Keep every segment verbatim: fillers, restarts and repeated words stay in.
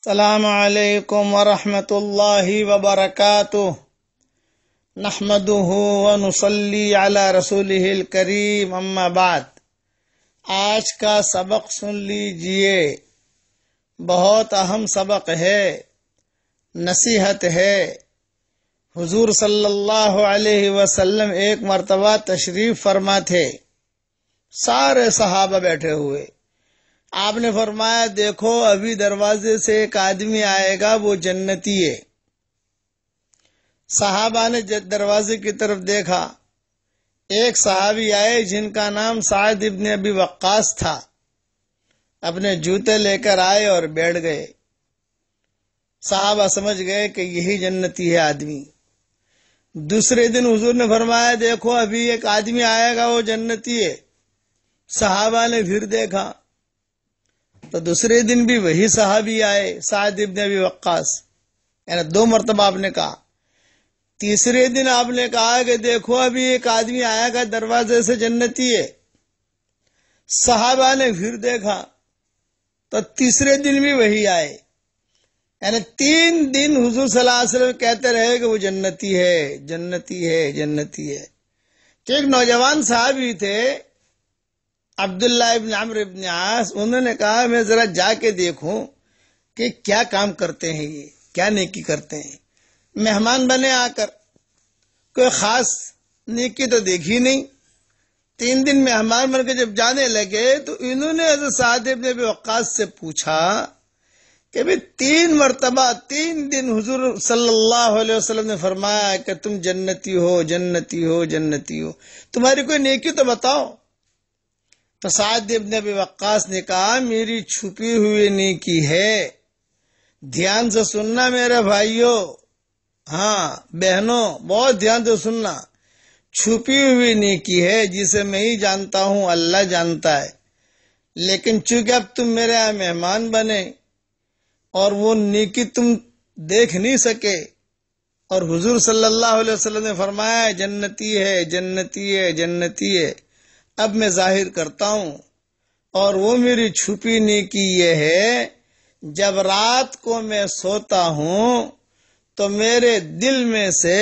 السلام علیکم ورحمۃ اللہ وبرکاتہ نحمده ونصلی علی رسولہ الکریم اما بعد۔ آج کا سبق سن لیجئے، بہت اہم سبق ہے، نصیحت ہے۔ حضور صلی اللہ علیہ وسلم ایک مرتبہ تشریف فرما تھے، سارے صحابہ بیٹھے ہوئے۔ آپ نے فرمایا دیکھو ابھی دروازے سے ایک آدمی آئے گا، وہ جنتی ہے۔ صحابہ نے دروازے کی طرف دیکھا، ایک صحابی آئے جن کا نام سعد ابن ابی وقاص تھا، اپنے جوتے لے کر آئے اور بیٹھ گئے۔ صحابہ سمجھ گئے کہ یہی جنتی ہے آدمی۔ دوسرے دن حضور نے فرمایا دیکھو ابھی ایک آدمی آئے گا، وہ جنتی ہے۔ صحابہ نے پھر دیکھا تو دوسرے دن بھی وہی صحابی آئے، سعد ابن ابی وقاص، یعنی دو مرتبہ آپ نے کہا۔ تیسرے دن آپ نے کہا کہ دیکھو ابھی ایک آدمی آیا گا دروازے سے، جنتی ہے۔ صحابہ نے پھر دیکھا تو تیسرے دن بھی وہی آئے، یعنی تین دن حضور صلی اللہ علیہ وسلم کہتے رہے کہ وہ جنتی ہے، جنتی ہے، جنتی ہے۔ کہ ایک نوجوان صحابی تھے عبداللہ ابن عمرو ابن عاص، انہوں نے کہا میں ذرا جا کے دیکھوں کہ کیا کام کرتے ہیں، یہ کیا نیکی کرتے ہیں۔ مہمان بنے آ کر، کوئی خاص نیکی تو دیکھی نہیں۔ تین دن مہمان بن کے جب جانے لگے تو انہوں نے حضرت سعد ابن ابی وقاص سے پوچھا کہ بھی تین مرتبہ تین دن حضور صلی اللہ علیہ وسلم نے فرمایا کہ تم جنتی ہو، جنتی ہو، جنتی ہو، تمہاری کوئی نیکی تو بتاؤ۔ تو سعد ابن ابی وقاص نے کہا میری چھپی ہوئی نیکی ہے، دھیان سے سننا میرے بھائیوں، ہاں بہنوں، بہت دھیان سے سننا۔ چھپی ہوئی نیکی ہے جسے میں ہی جانتا ہوں، اللہ جانتا ہے، لیکن چونکہ اب تم میرے یہاں مہمان بنے اور وہ نیکی تم دیکھ نہیں سکے، اور حضور صلی اللہ علیہ وسلم نے فرمایا جنتی ہے، جنتی ہے، جنتی ہے، اب میں ظاہر کرتا ہوں۔ اور وہ میری چھپی نیکی یہ ہے، جب رات کو میں سوتا ہوں تو میرے دل میں سے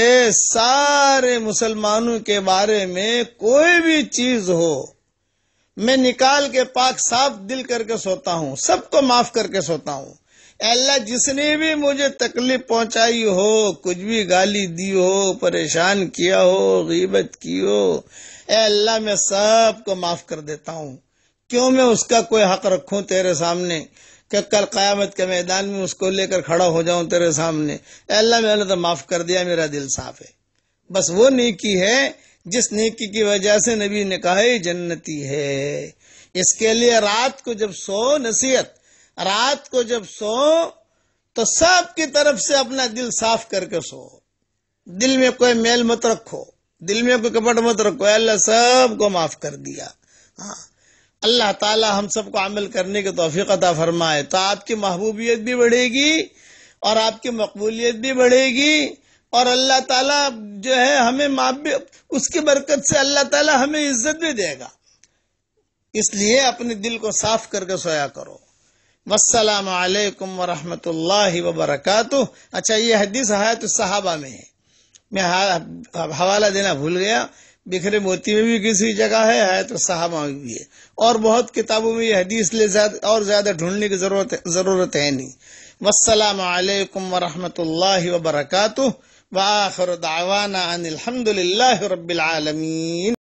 سارے مسلمانوں کے بارے میں کوئی بھی چیز ہو، میں نکال کے پاک صاف دل کر کے سوتا ہوں، سب کو معاف کر کے سوتا ہوں۔ اے اللہ جس نے بھی مجھے تکلیف پہنچائی ہو، کچھ بھی گالی دی ہو، پریشان کیا ہو، غیبت کی ہو، اے اللہ میں سب کو معاف کر دیتا ہوں۔ کیوں میں اس کا کوئی حق رکھوں تیرے سامنے کہ کل قیامت کے میدان میں اس کو لے کر کھڑا ہو جاؤں تیرے سامنے۔ اے اللہ میں نے تو معاف کر دیا، میرا دل صاف ہے۔ بس وہ نیکی ہے جس نیکی کی وجہ سے نبی نے کہا یہ جنتی ہے۔ اس کے لیے رات کو جب سو، نصیحت، رات کو جب سو تو سب کی طرف سے اپنا دل صاف کر کے سو، دل میں کوئی میل مت رکھو، دل میں کوئی کپٹ مت رکھو۔ اللہ سب کو معاف کر دیا۔ ہاں اللہ تعالی ہم سب کو عمل کرنے کی توفیق عطا فرمائے، تو آپ کی محبوبیت بھی بڑھے گی اور آپ کی مقبولیت بھی بڑھے گی، اور اللہ تعالی جو ہے ہمیں اس کی برکت سے اللہ تعالی ہمیں عزت بھی دے گا۔ اس لیے اپنے دل کو صاف کر کے سویا کرو۔ والسلام علیکم ورحمۃ اللہ وبرکاتہ۔ اچھا یہ حدیث حیات الصحابہ میں ہے، میں حوالہ دینا بھول گیا، بکھرے موتی میں بھی کسی جگہ ہے، حیات الصحابہ میں بھی ہے، اور بہت کتابوں میں یہ حدیث لے زیادہ اور زیادہ ڈھونڈنے کی ضرورت ضرورت ہے نہیں۔ والسلام علیکم ورحمۃ اللہ وبرکاتہ، وآخر دعوانا ان الحمد للہ رب العالمین۔